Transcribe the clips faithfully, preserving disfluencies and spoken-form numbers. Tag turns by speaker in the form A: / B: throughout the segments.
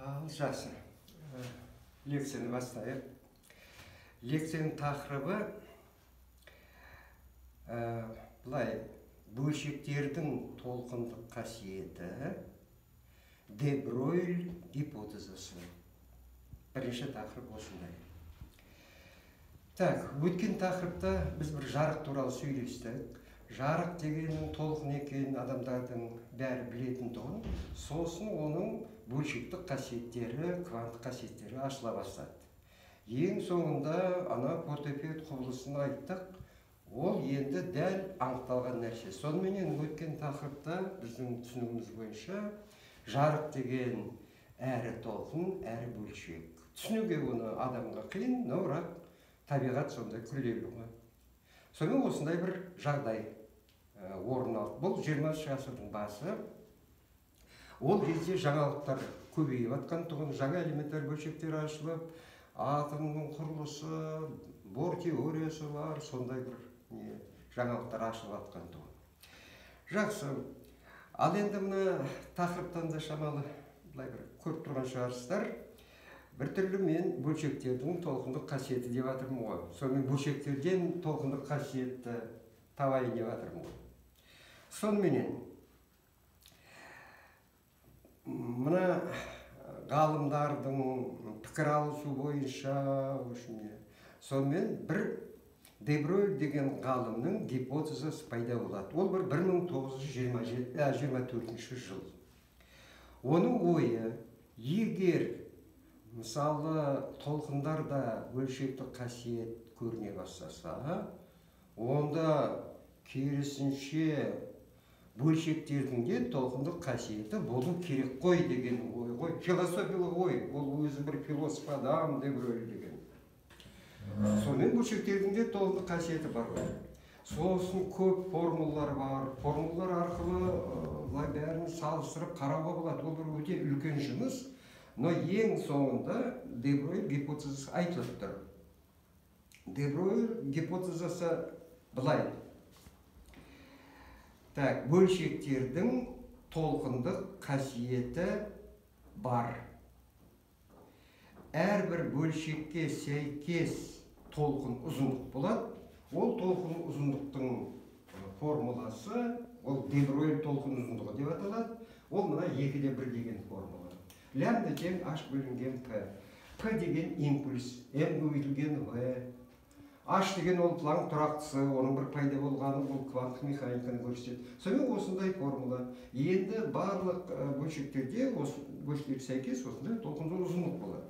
A: Ал жақсы. Лекцияны бастайық. Лекцияның тақырыбы былай, бөлшектердің толқындық қасиеті, де Бройль гипотезасы. Бірінші тақырып осындай. Так, өткен тақырыпта біз бір жарық туралы сөйлестік. Жарық дегеннің толқын екенін адамдардың бәрі білетін тұғын. Сосын оның бөлшектік қасиеттері, кванттық қасиеттері ашыла бастады. Ең соңында ана Потепет құбылысын айттық. Ол енді дәл анықталған нәрсе. Сонымен өткен тақырыпта біздің түсінігіміз бойынша жарық деген әрі толқын, әрі бөлшек. Түсінуге оны адамға қиын, но бірақ табиғат сондай күрделі ғой. Сонымен осындай бір жағдай орын алды. Бұл жиырмасыншы ғасырдың басы. Ол кезде жаңалықтар көбейіп жатқан тұғын, жаңа элементар бөлшектері ашылып, атомның құрылысы, бор теориясы бар, сондай бір не, жаңалықтар ашылып жатқан тұғын. Жақсы. Ал енді мына тақырыптан да шамалы былай бір көріп тұрған шығарсыздар. Бір түрлі мен бөлшектердің толқындық қасиеті деп жатырмын ғой. Сонымен бөлшектерден толқындық қасиетті табайын деп жатырмын ғой. Сонымен мына ғалымдардың пікір алысу бойынша, сонымен бір де Бройль деген ғалымның гипотезасы пайда болады. Ол бір бір мың тоғыз жүз жиырма төртінші жыл. Оның ойы, егер мысалы толқындарда бөлшектік қасиет көріне бастаса, онда керісінше бөлшектердің де толқындық қасиеті болу керек қой деген ой ғой. Философиялық ой, ол өзі бір философ адам де Бройль деген. Сонымен бөлшектердің де толқындық қасиеті бар ғой. Сосын көп формулалар бар. Формулалар арқылы бәрін салыстырып қарауға болады. Ол бір өте үлкен жұмыс. Но ең соңында де Бройль гипотезасы айтылып тұр. де Бройль гипотезасы былай. Так, бөлшектердің толқындық қасиеті бар. Әрбір бөлшекке сәйкес толқын ұзындық болады. Ол толқын ұзындықтың формуласы, ол де Бройль толқын ұзындығы деп аталады. Ол мына екі де бір деген формула. Лямбда тең h бөлінген p. P деген импульс, m көбейтілген v. H деген ол Планк тұрақтысы, оның бір пайда болғаны, ол кванттық механиканы көрсетеді. Сонымен осындай формула. Енді барлық бөлшектерде, бөлшектерге сәйкес осындай толқынды ұзындық болады.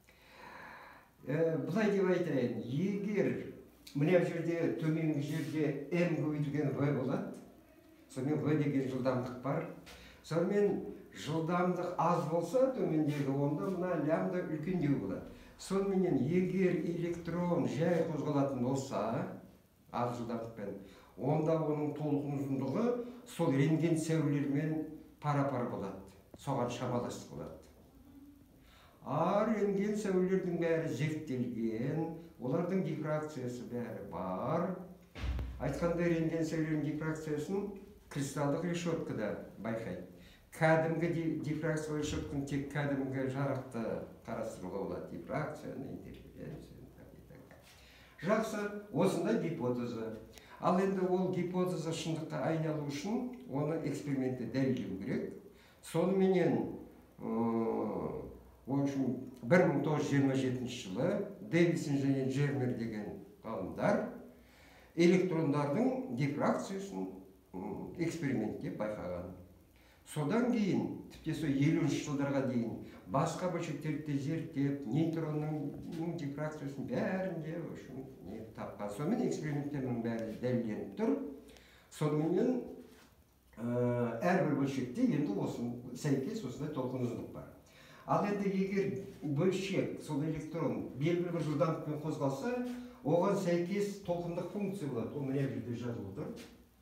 A: Бұлай деп айтайын, егер мына жерде, төменгі жерде m көбейтілген v болады, сонымен v деген жылдамдық бар. Сонымен жылдамдық аз болса, төмендегі онда мына лямбда үлкендеу болады. Сонымен егер электрон жай қозғалатын болса, аз жылдамдықпен, онда оның толқын ұзындығы сол рентген сәулелермен пара-пар болады. Соған шамалас болады. А рентген сәулелердің бәрі зерттелген, олардың дифракциясы бәрі бар. Айтқандай рентген сәулелердің дифракциясын кристалдық решеткада байқайды. Кәдімгі дифракциялы решетканы тек кәдімгі жарықты қарастыруға болады. Дифракцияны, интерференцияны. Жақсы, осындай гипотеза. Ал енді ол гипотеза шындыққа айналу үшін оны экспериментте дәлелдеу керек. Соныменен бір мың тоғыз жүз жиырма жетінші жылы Дэвисон және Джермер деген ғалымдар электрондардың дифракциясын экспериментте байқаған. Содан кейін, тіпті сол елуінші жылдарға дейін басқа бөлшектерді зерттеп, нейтронның дифракциясын бәрінде тапқан. Сонымен эксперименттердің бәрі дәлелденіп тұр. Сонымен әрбір бөлшекте енді сәйкес осындай толқын ұзындық бар. Ал енді егер бөлшек, сол электрон белгілі бір жылдамдықпен қозғалса, оған сәйкес толқындық функция болады. Ол мына жерде жазылып тұр.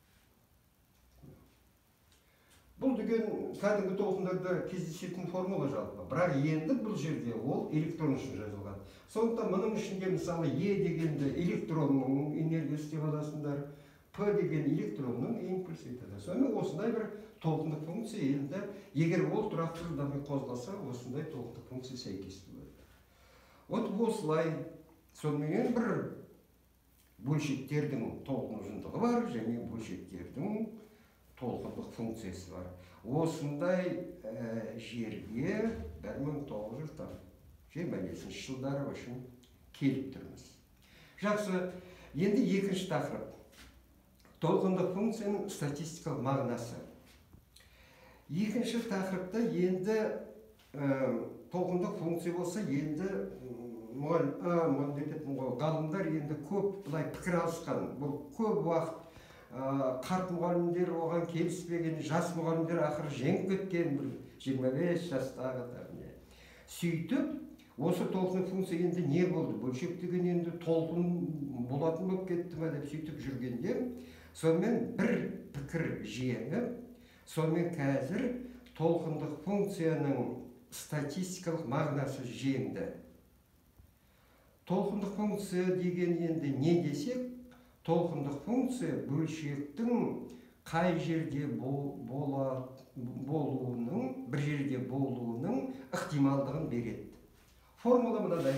A: Бұл деген кәдімгі толқындарда кездесетін формула жалпы. Бірақ енді бұл жерде ол электрон үшін жазылған. Сондықтан мұның ішінде мысалы E дегенді электронның энергиясы деп аласыңдар, P деген электронның импульсы етеді. Сонымен осындай бір толқындық функция енді егер ол тұрақты жылдаммен қозғалса, осындай толқындық функция сәйкес болады. Вот осылай сонымен бір бөлшектердің толқын ұзындығы бар және бөлшектердің толқындық функциясы бар. Осындай ә, жерге бір мың тоғыз жүз жиырма бесінші жылдары үшін келіп тұрмыз. Жақсы, енді екінші тақырып. Толқындық функцияның статистикалық мағынасы. Екінші тақырыпта енді ә, толқындық функция болса, енді ғалымдар енді көп былай пікір алысқан. Бұл көп уақыт қарт мұғалімдер оған келіспеген, жас мұғалімдер ақыры жеңіп кеткен, бір жиырма бес жастағы. Сөйтіп, осы толқындық функция енді не болды? Бөлшек деген енді толқын болатын болып кетті ме деп сөйтіп жүргенде, сонымен бір пікір жеңіп, сонымен қазір толқындық функцияның статистикалық мағынасы жеңді. Толқындық функция деген енді не десек, толқындық функция бөлшектің қай жерде болуының, бір жерде болуының ықтималдығын береді. Формула мынадай.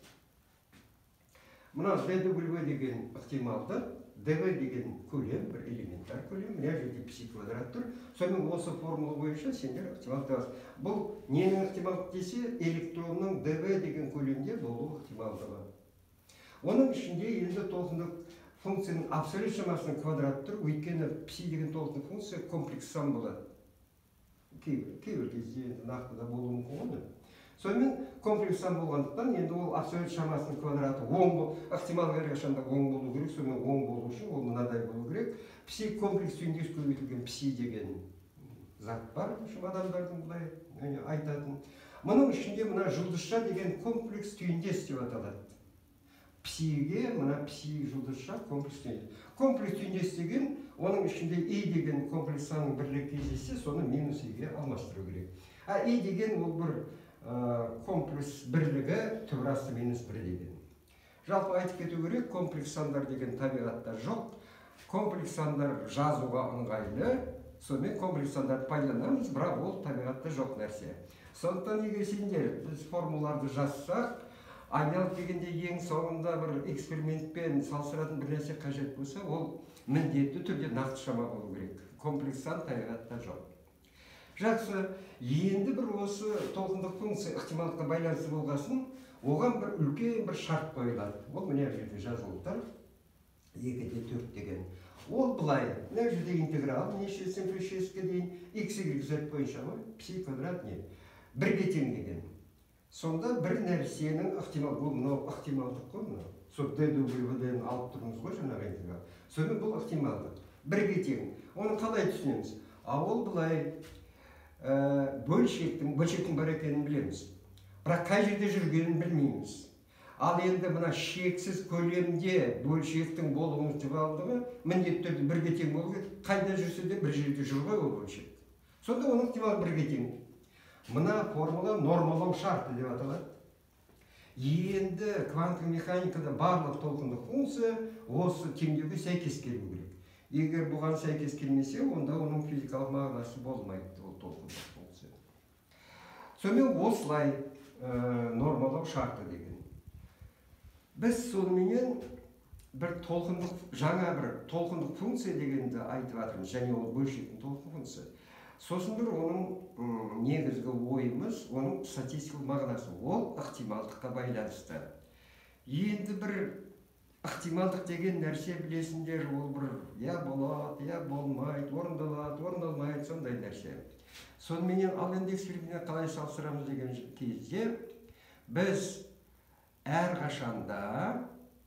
A: Мына dw деген ықтималды, dv деген көлем, бір элементар көлем, мына жерде пси квадрат тұр. Сонымен осы формула бойынша сендер ықтимал табасыз. Бұл ненің ықтималдық десе, электронның dv деген көлемде болу ықтималдығы. Оның ішінде енді толқындық функцияның абсолют шамасының квадрат тұр, өйткені пси деген толқындық функция комплекс сан болады. Кейбір кезде нақты да болуы мүмкін ғой. Сонымен комплекс сан болғандықтан енді ол абсолют шамасының квадраты оң, ықтимал әрқашанда оң болу керек, сонымен оң болу үшін ол мынадай болу керек. Пси комплекс түйіндес көбейтілген пси деген зат бар, адамдардың бұлай айтатын. Мұның ішінде мына жұлдызша деген комплекс түйіндес деп аталады. Псиге, мына пси жұлдызша комплекс түйіндес. Комплекс түйіндес деген, оның ішінде и деген комплекс санның бірлігі кездессе, соны минус иге алмастыру керек. А и деген ол бір комплекс бірлігі түбірасты минус бір деген. Жалпы айтып кету керек, комплекс сандар деген табиғатта жоқ. Комплекс сандар жазуға ыңғайлы, сонымен комплекс сандарды пайдаланамыз, бірақ ол табиғатта жоқ нәрсе. Сондықтан егер сендер біз формулаларды жазсақ, айналып дегенде ең соңында бір экспериментпен салыстыратын бір нәрсе қажет болса, ол міндетті түрде нақты шама болу керек. Комплекс сан табиғатта жоқ. Жақсы, енді бір осы толқындық функция ықтималдыққа байланысты болғасын, оған бір үлкен бір шарт қойылады. Ол мына жерде жазылып тұр, екі де төрт деген. Ол былай, мына жерде интеграл, нешесінен плюс шестке дейін, x, y, z бойынша ғой, пси квадрат не? Бірге тең деген. Сонда бір нәрсенің ықтимал, бұл мынау ықтималдық қой, мынау. Сол dw-ден алып тұрмыз ғой жаңағы интеграл. Сонымен бұл ықтималдық. Бірге тең. Оны қалай түсінеміз? А ол былай бөлшектің, бөлшектің бар екенін білеміз. Бірақ қай жерде жүргенін білмейміз. Ал енді мына шексіз көлемде бөлшектің болуының ықтималдығы міндетті түрде бірге тең болу керек. Қайда жүрсе де бір жерде жүр ғой ол бөлшек. Сонда оның ықтималы бірге тең. Мына формула нормалау шарты деп аталады. Енді кванттық механикада барлық толқындық функция осы теңдеуге сәйкес келу керек. Егер бұған сәйкес келмесе, онда оның физикалық мағынасы болмайды ол толқындық функция. Сонымен осылай нормалау шарты деген. Біз сонымен бір толқындық, жаңа бір толқындық функция дегенді айтып жатырмыз, және ол бөлшектің толқын функция. Сосын бір оның негізгі ойымыз, оның статистикалық мағынасы, ол ықтималдыққа байланысты. Енді бір ықтималдық деген нәрсе білесіңдер, ол бір я болады, я болмайды, орындалады, орындалмайды, сондай нәрсе. Сонымен ал енді экспериментпен қалай салыстырамыз деген кезде біз әр қашанда,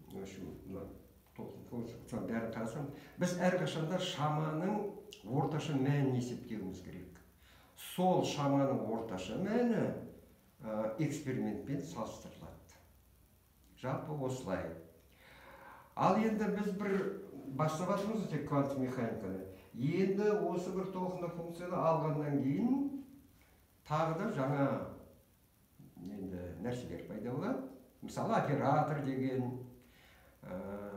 A: бәрін қарасам, біз әр қашанда шаманың орташа мәнін есептеуіміз керек. Сол шаманың орташа мәні экспериментпен салыстырылады. Жалпы осылай. Ал енді біз бір бастап жатырмыз тек кванттық механиканы. Енді осы бір толқындық функцияны алғаннан кейін тағы да жаңа нәрселер пайда болады. Мысалы, оператор деген,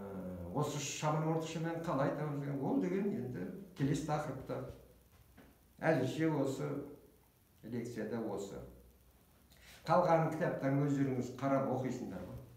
A: осы шаманың орташа мәнін қалай табамыз деген, ол деген енді келесі тақырыпта. әзірше осы лекцияда осы. Қалған кітаптарын өздеріңіз қарап оқисыңдар ғой.